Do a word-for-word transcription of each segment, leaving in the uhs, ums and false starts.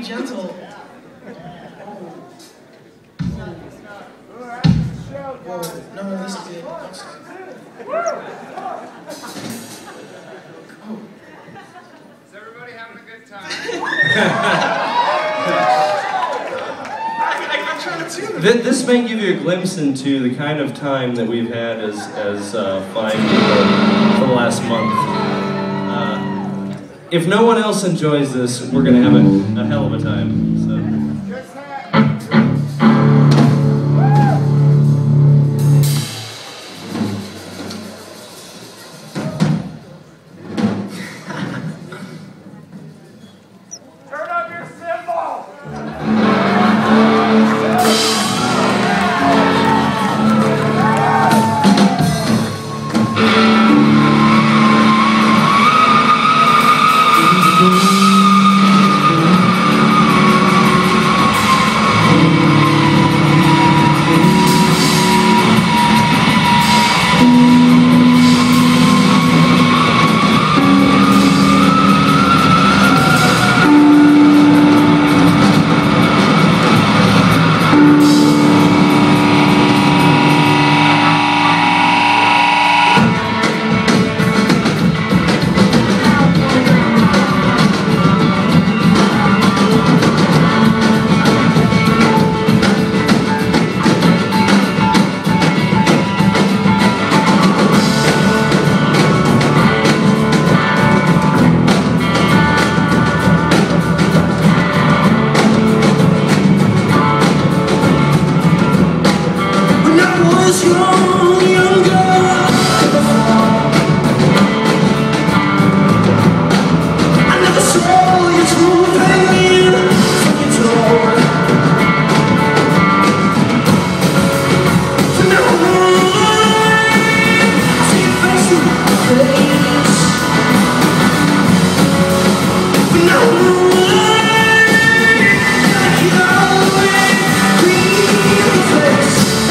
gentle. Whoa, no, no, this is good. Oh. Is everybody having a good time? I'm trying to tune. This may give you a glimpse into the kind of time that we've had as, as uh, fine people for the last month. Uh, if no one else enjoys this, we're going to have a, a hell of a time. So.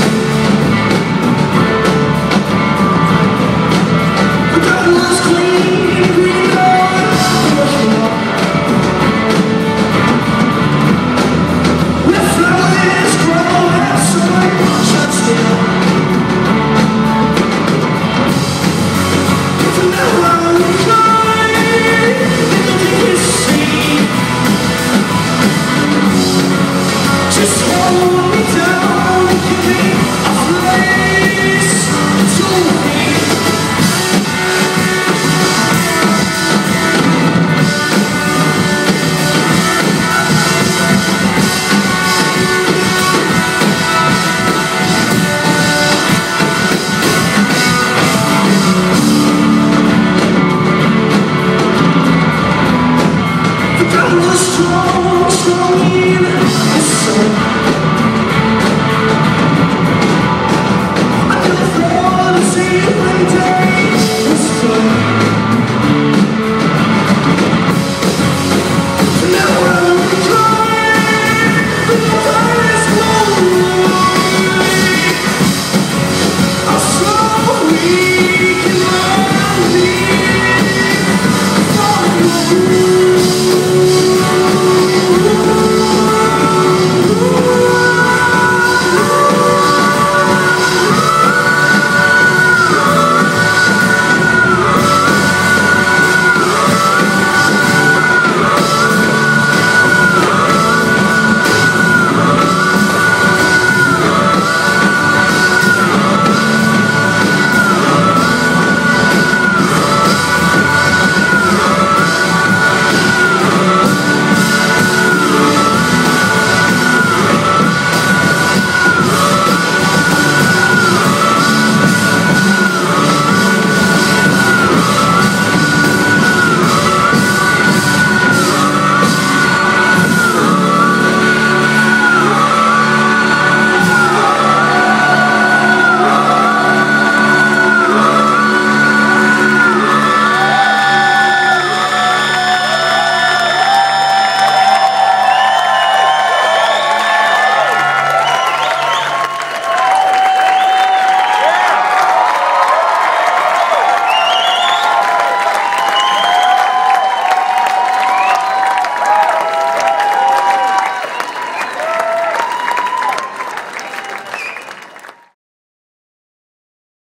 Clean.